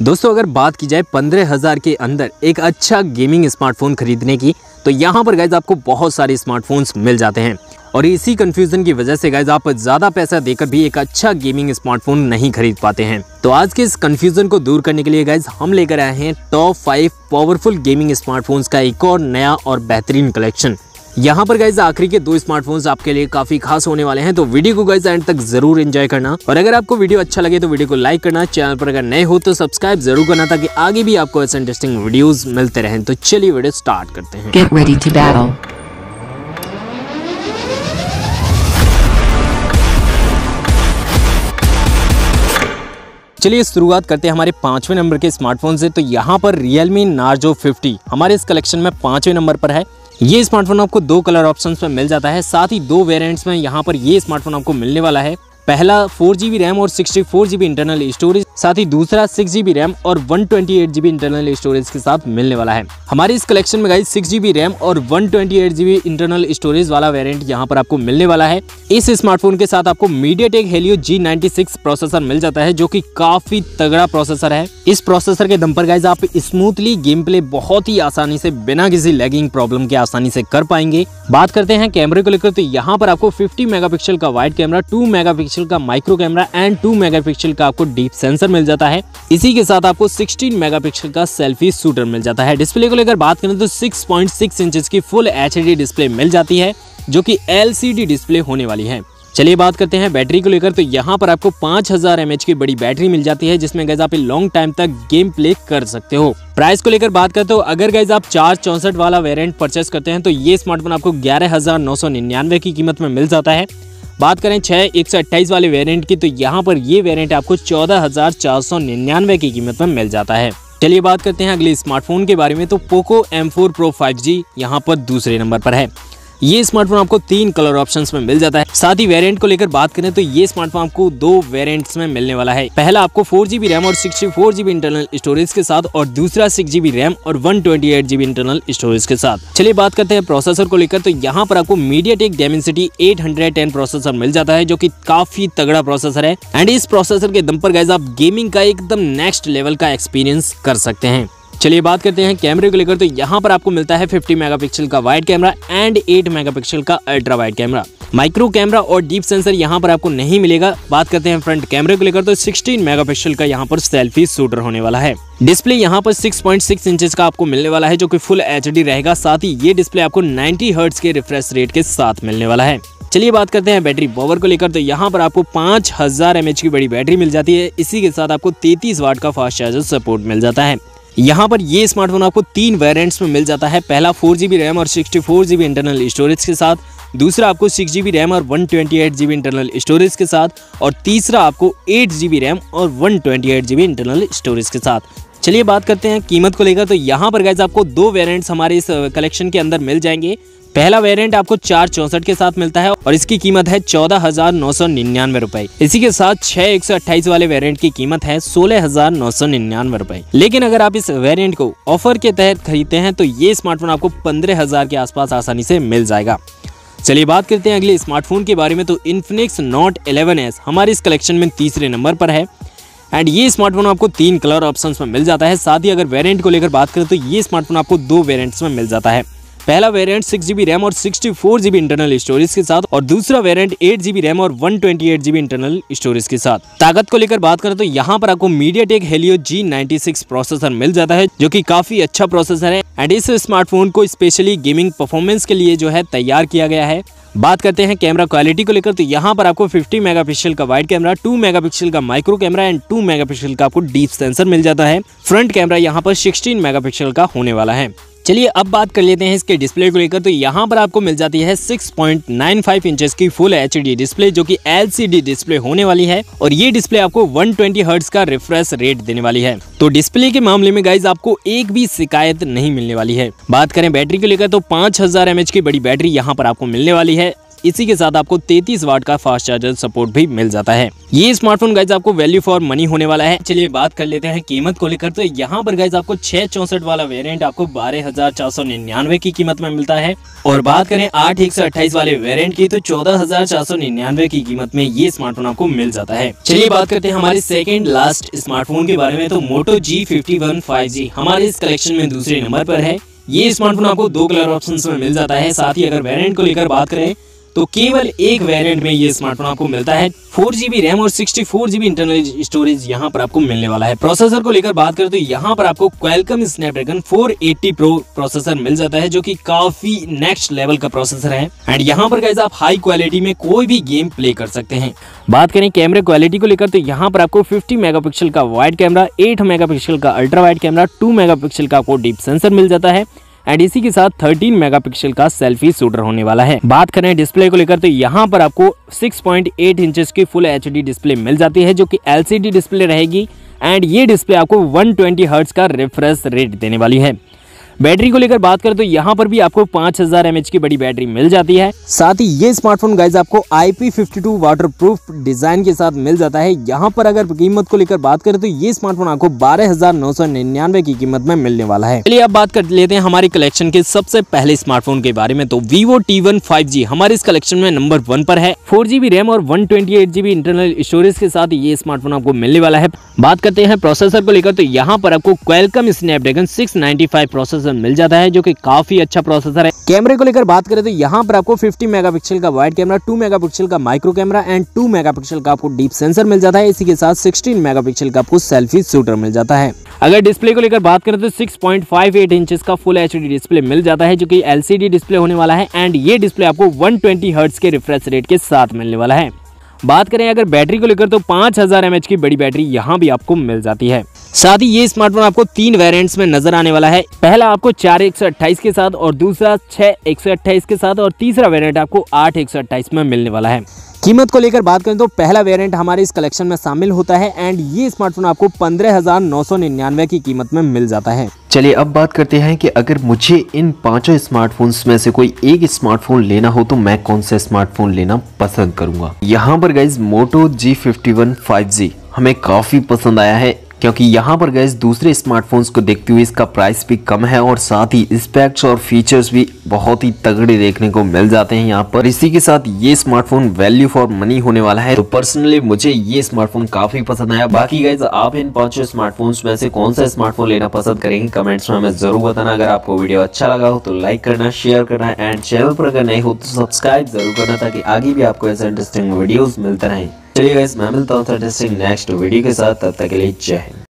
दोस्तों अगर बात की जाए 15,000 के अंदर एक अच्छा गेमिंग स्मार्टफोन खरीदने की, तो यहाँ पर गाइज आपको बहुत सारे स्मार्टफोन्स मिल जाते हैं और इसी कंफ्यूजन की वजह से गाइज आप ज़्यादा पैसा देकर भी एक अच्छा गेमिंग स्मार्टफोन नहीं खरीद पाते हैं। तो आज के इस कंफ्यूजन को दूर करने के लिए गाइज हम लेकर आए हैं टॉप 5 पावरफुल गेमिंग स्मार्टफोन्स का एक और नया और बेहतरीन कलेक्शन। यहाँ पर गाइज आखिरी के 2 स्मार्टफोन्स आपके लिए काफी खास होने वाले हैं, तो वीडियो को गाइज एंड तक जरूर एंजॉय करना। और अगर आपको वीडियो अच्छा लगे तो वीडियो को लाइक करना, चैनल पर अगर नए हो तो सब्सक्राइब जरूर करना ताकि आगे भी आपको ऐसे इंटरेस्टिंग वीडियोस मिलते रहें। तो चलिए वीडियो स्टार्ट करते हैं। Get ready to battle. चलिए शुरुआत करते हैं हमारे 5वें नंबर के स्मार्टफोन से। तो यहाँ पर Realme Narzo 50 हमारे इस कलेक्शन में 5वें नंबर पर है। ये स्मार्टफोन आपको 2 कलर ऑप्शंस में मिल जाता है, साथ ही 2 वेरिएंट्स में यहाँ पर ये स्मार्टफोन आपको मिलने वाला है। पहला 4GB रैम और 64GB इंटरनल स्टोरेज, साथ ही दूसरा 6GB रैम और 128GB इंटरनल स्टोरेज के साथ मिलने वाला है। हमारे इस कलेक्शन में गाइस 6GB रैम और 128GB इंटरनल स्टोरेज वाला वेरिएंट यहाँ पर आपको मिलने वाला है। इस स्मार्टफोन के साथ आपको MediaTek Helio G96 प्रोसेसर मिल जाता है, जो कि काफी तगड़ा प्रोसेसर है। इस प्रोसेसर के दम पर गाइस आप स्मूथली गेम प्ले बहुत ही आसानी से बिना किसी लैगिंग प्रॉब्लम के आसानी से कर पाएंगे। बात करते हैं कैमरे को लेकर, तो यहाँ पर आपको 50 मेगापिक्सल का वाइड कैमरा, 2 मेगापिक्सल का माइक्रो कैमरा एंड 2 मेगापिक्सल का आपको डीप सेंसर मिल जाता है। इसी के साथ आपको 16 मेगापिक्सल का सेल्फी शूटर मिल जाता है। डिस्प्ले को लेकर बात करें तो 6.6 इंचेस की फुल HD डिस्प्ले मिल जाती है, जो कि LCD डिस्प्ले होने वाली है। चलिए बात करते हैं बैटरी को लेकर, तो यहाँ पर आपको 5000 mAh की बड़ी बैटरी मिल जाती है, जिसमें गाइस आप लॉन्ग टाइम तक गेम प्ले कर सकते हो। प्राइस को लेकर बात करते हो, अगर गाइस आप 464 वाला वेरिएंट परचेस करते हैं तो ये स्मार्टफोन आपको 11,999 की कीमत में मिल जाता है। बात करें 6/128 वाले वेरिएंट की, तो यहाँ पर ये वेरिएंट आपको 14,499 की कीमत में मिल जाता है। चलिए बात करते हैं अगले स्मार्टफोन के बारे में, तो Poco M4 Pro 5G यहाँ पर दूसरे नंबर पर है। ये स्मार्टफोन आपको 3 कलर ऑप्शंस में मिल जाता है। साथ ही वेरिएंट को लेकर बात करें तो ये स्मार्टफोन आपको 2 वेरिएंट्स में मिलने वाला है। पहला आपको 4GB रैम और 64GB इंटरनल स्टोरेज के साथ और दूसरा 6GB रैम और 128GB इंटरनल स्टोरेज के साथ। चलिए बात करते हैं प्रोसेसर को लेकर, तो यहाँ पर आपको MediaTek Dimensity 810 प्रोसेसर मिल जाता है, जो कि काफी तगड़ा प्रोसेसर है। एंड इस प्रोसेसर के दम पर गाइस आप गेमिंग का एकदम नेक्स्ट लेवल का एक्सपीरियंस कर सकते हैं। चलिए बात करते हैं कैमरे को लेकर, तो यहाँ पर आपको मिलता है 50 मेगापिक्सल का वाइड कैमरा एंड 8 मेगापिक्सल का ultra wide camera. Micro camera और डीप सेंसर यहाँ पर आपको नहीं मिलेगा। बात करते हैं फ्रंट कैमरे को लेकर, तो 16 मेगापिक्सल का यहाँ पर सेल्फी शूटर होने वाला है। डिस्प्ले यहाँ पर 6.6 इंचेस का आपको मिलने वाला है, जो कि फुल HD रहेगा। साथ ही ये डिस्प्ले आपको 90 हर्ट्ज के रिफ्रेश रेट के साथ मिलने वाला है। चलिए बात करते हैं बैटरी पावर को लेकर, तो यहाँ पर आपको 5000 mAh की बड़ी बैटरी मिल जाती है। इसी के साथ आपको 33 वाट का फास्ट चार्जर सपोर्ट मिल जाता है। यहाँ पर ये स्मार्टफोन आपको 3 वेरिएंट्स में मिल जाता है। पहला 4GB रैम और 64GB इंटरनल स्टोरेज के साथ, दूसरा आपको 6GB रैम और 128GB इंटरनल स्टोरेज के साथ और तीसरा आपको 8GB रैम और 128GB इंटरनल स्टोरेज के साथ। चलिए बात करते हैं कीमत को लेकर, तो यहाँ पर गाइस आपको 2 वेरिएंट्स हमारे इस कलेक्शन के अंदर मिल जाएंगे। पहला वेरिएंट आपको 464 के साथ मिलता है और इसकी कीमत है 14,999 रुपए। इसी के साथ 6/128 वाले वेरिएंट की कीमत है 16,999 रुपए। लेकिन अगर आप इस वेरिएंट को ऑफर के तहत खरीदते हैं तो ये स्मार्टफोन आपको 15,000 के आसपास आसानी से मिल जाएगा। चलिए बात करते हैं अगले स्मार्टफोन के बारे में, तो Infinix Note 11S हमारे इस कलेक्शन में तीसरे नंबर पर है। एंड ये स्मार्टफोन आपको 3 कलर ऑप्शंस में मिल जाता है। साथ ही अगर वेरिएंट को लेकर बात करें तो ये स्मार्टफोन आपको 2 वेरिएंट्स में मिल जाता है। पहला वेरिएंट 6GB रैम और 64GB इंटरनल स्टोरेज के साथ और दूसरा वेरिएंट 8GB रैम और 128GB इंटरनल स्टोरेज के साथ। ताकत को लेकर बात करें तो यहाँ पर आपको MediaTek Helio G96 प्रोसेसर मिल जाता है, जो कि काफी अच्छा प्रोसेसर है। एंड इस स्मार्टफोन को स्पेशली गेमिंग परफॉर्मेंस के लिए जो है तैयार किया गया है। बात करते हैं कैमरा क्वालिटी को लेकर, तो यहाँ पर आपको 50 मेगापिक्सल का वाइड कैमरा, 2 मेगापिक्सल का माइक्रो कैमरा एंड 2 मेगापिक्सल का आपको डीप सेंसर मिल जाता है। फ्रंट कैमरा यहाँ पर 16 मेगापिक्सल का होने वाला है। चलिए अब बात कर लेते हैं इसके डिस्प्ले को लेकर, तो यहाँ पर आपको मिल जाती है 6.95 इंचेस की फुल HD डिस्प्ले, जो कि LCD डिस्प्ले होने वाली है और ये डिस्प्ले आपको 120 हर्ट्ज का रिफ्रेश रेट देने वाली है। तो डिस्प्ले के मामले में गाइज आपको एक भी शिकायत नहीं मिलने वाली है। बात करें बैटरी को लेकर, तो 5000 mAh की बड़ी बैटरी यहाँ पर आपको मिलने वाली है। इसी के साथ आपको 33 वाट का फास्ट चार्जर सपोर्ट भी मिल जाता है। ये स्मार्टफोन गाइज आपको वैल्यू फॉर मनी होने वाला है। चलिए बात कर लेते हैं कीमत को लेकर। तो यहाँ पर गाइज आपको 664 वाला वेरिएंट आपको 12,499 की कीमत में मिलता है, और बात करें 8/128 वाले वेरिएंट की तो 14,499 की कीमत में ये स्मार्टफोन आपको मिल जाता है। चलिए बात करते हैं हमारे सेकंड लास्ट स्मार्टफोन के बारे में। तो मोटो G51 5G हमारे इस कलेक्शन में दूसरे नंबर पर है। ये स्मार्टफोन आपको 2 कलर ऑप्शंस में मिल जाता है। साथ ही अगर वेरिएंट को लेकर बात करें तो केवल एक वेरिएंट में ये स्मार्टफोन आपको मिलता है। 4GB रैम और 64GB इंटरनल स्टोरेज यहाँ पर आपको मिलने वाला है। प्रोसेसर को लेकर बात करें तो यहाँ पर आपको क्वालकॉम स्नैपड्रैगन 480 प्रो प्रोसेसर मिल जाता है, जो कि काफी नेक्स्ट लेवल का प्रोसेसर है। एंड यहाँ पर गाइस आप हाई क्वालिटी में कोई भी गेम प्ले कर सकते हैं। बात करें कैमरे क्वालिटी को लेकर तो यहाँ पर आपको 50 मेगापिक्सल का वाइड कैमरा, 8 मेगापिक्सल का अल्ट्रा वाइड कैमरा, 2 मेगापिक्सल का आपको डीप सेंसर मिल जाता है, एंड इसी के साथ 13 मेगापिक्सल का सेल्फी शूटर होने वाला है। बात करें डिस्प्ले को लेकर तो यहाँ पर आपको 6.8 इंचेस की फुल HD डिस्प्ले मिल जाती है, जो कि LCD डिस्प्ले रहेगी। एंड ये डिस्प्ले आपको 120 हर्ट्ज का रिफ्रेश रेट देने वाली है। बैटरी को लेकर बात करें तो यहाँ पर भी आपको 5000 mAh की बड़ी बैटरी मिल जाती है। साथ ही ये स्मार्टफोन गाइज आपको IP52 वाटरप्रूफ डिजाइन के साथ मिल जाता है। यहाँ पर अगर कीमत को लेकर बात करें तो ये स्मार्टफोन आपको 12,999 की कीमत में मिलने वाला है। चलिए अब बात कर लेते हैं हमारी कलेक्शन के सबसे पहले स्मार्टफोन के बारे में। तो Vivo T1 5G हमारे इस कलेक्शन में नंबर 1 पर है। 4GB रैम और 128GB इंटरनल स्टोरेज के साथ ये स्मार्टफोन आपको मिलने वाला है। बात करते हैं प्रोसेसर को लेकर तो यहाँ पर आपको क्वालकॉम स्नैपड्रैगन 695 प्रोसेसर मिल जाता है, जो कि काफी अच्छा प्रोसेसर है। कैमरे को लेकर बात करें तो यहाँ पर आपको 50 मेगापिक्सल का वाइड कैमरा, 2 मेगापिक्सल का माइक्रो कैमरा एंड 2 मेगापिक्सल का आपको डीप सेंसर मिल जाता है। इसी के साथ 16 मेगापिक्सल का आपको सेल्फी शूटर मिल जाता है। अगर डिस्प्ले को लेकर बात करें तो 6.58 इंचेस का फुल HD डिस्प्ले मिल जाता है, जो कि LCD डिस्प्ले होने वाला है। एंड ये डिस्प्ले आपको 120 हर्ट्ज के रिफ्रेश रेट के साथ मिलने वाला है। बात करें अगर बैटरी को लेकर तो 5000 mAh की बड़ी बैटरी यहाँ भी आपको मिल जाती है। साथ ही ये स्मार्टफोन आपको 3 वेरिएंट्स में नजर आने वाला है। पहला आपको 4/128 के साथ, और दूसरा 6/128 के साथ, और तीसरा वेरिएंट आपको 8/128 में मिलने वाला है। कीमत को लेकर बात करें तो पहला वेरिएंट हमारे इस कलेक्शन में शामिल होता है, एंड ये स्मार्टफोन आपको 15,999 की कीमत में मिल जाता है। चलिए अब बात करते हैं कि अगर मुझे इन 5 स्मार्टफोन्स में से कोई एक स्मार्टफोन लेना हो तो मैं कौन सा स्मार्टफोन लेना पसंद करूंगा। यहाँ पर गाइज मोटो G51 5G हमें काफी पसंद आया है, क्योंकि यहाँ पर गाइस दूसरे स्मार्टफोन्स को देखते हुए इसका प्राइस भी कम है, और साथ ही स्पेक्स और फीचर्स भी बहुत ही तगड़े देखने को मिल जाते हैं यहाँ पर। इसी के साथ ये स्मार्टफोन वैल्यू फॉर मनी होने वाला है। तो पर्सनली मुझे ये स्मार्टफोन काफी पसंद आया। बाकी गाइस आप इन 5 स्मार्टफोन्स में से कौन सा स्मार्टफोन लेना पसंद करेंगे कमेंट्स में हमें जरूर बताना। अगर आपको वीडियो अच्छा लगा हो तो लाइक करना, शेयर करना, एंड चैनल पर अगर नए हो तो सब्सक्राइब जरूर करना, ताकि आगे भी आपको ऐसे इंटरेस्टिंग वीडियोस मिलते रहें। चलिए गाइस मैं मिलता हूँ इंटरेस्टिंग नेक्स्ट वीडियो के साथ, तब तक के लिए जय हिंद।